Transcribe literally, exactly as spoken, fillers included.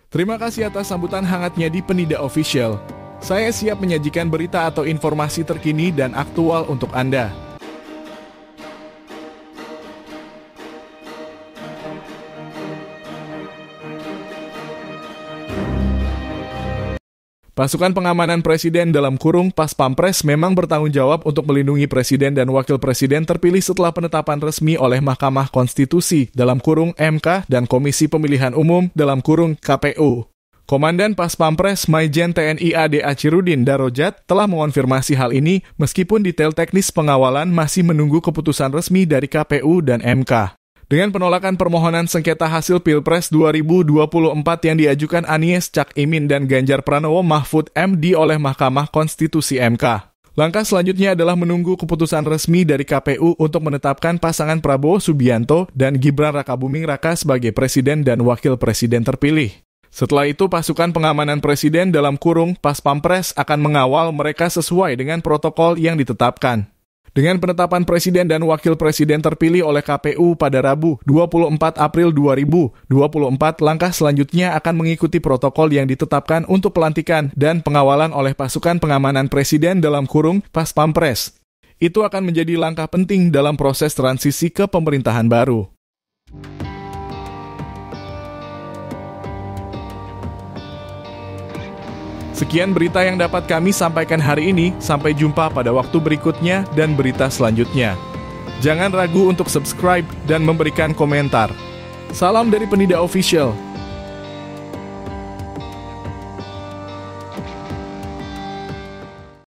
Terima kasih atas sambutan hangatnya di Penida Official. Saya siap menyajikan berita atau informasi terkini dan aktual untuk Anda. Pasukan pengamanan Presiden dalam kurung Pas Pampres memang bertanggung jawab untuk melindungi Presiden dan Wakil Presiden terpilih setelah penetapan resmi oleh Mahkamah Konstitusi dalam kurung M K dan Komisi Pemilihan Umum dalam kurung K P U. Komandan Pas Pampres Maijen T N I A D Achirudin Darojat telah mengonfirmasi hal ini meskipun detail teknis pengawalan masih menunggu keputusan resmi dari K P U dan M K. Dengan penolakan permohonan sengketa hasil Pilpres dua ribu dua puluh empat yang diajukan Anies, Cak Imin, dan Ganjar Pranowo Mahfud M D oleh Mahkamah Konstitusi M K. Langkah selanjutnya adalah menunggu keputusan resmi dari K P U untuk menetapkan pasangan Prabowo Subianto dan Gibran Rakabuming Raka sebagai Presiden dan Wakil Presiden terpilih. Setelah itu, pasukan pengamanan Presiden dalam kurung Pas Pampres akan mengawal mereka sesuai dengan protokol yang ditetapkan. Dengan penetapan Presiden dan Wakil Presiden terpilih oleh K P U pada Rabu, dua puluh empat April dua ribu dua puluh empat, langkah selanjutnya akan mengikuti protokol yang ditetapkan untuk pelantikan dan pengawalan oleh pasukan pengamanan Presiden dalam kurung Pas Pampres. Itu akan menjadi langkah penting dalam proses transisi ke pemerintahan baru. Sekian berita yang dapat kami sampaikan hari ini. Sampai jumpa pada waktu berikutnya dan berita selanjutnya. Jangan ragu untuk subscribe dan memberikan komentar. Salam dari Penida Official.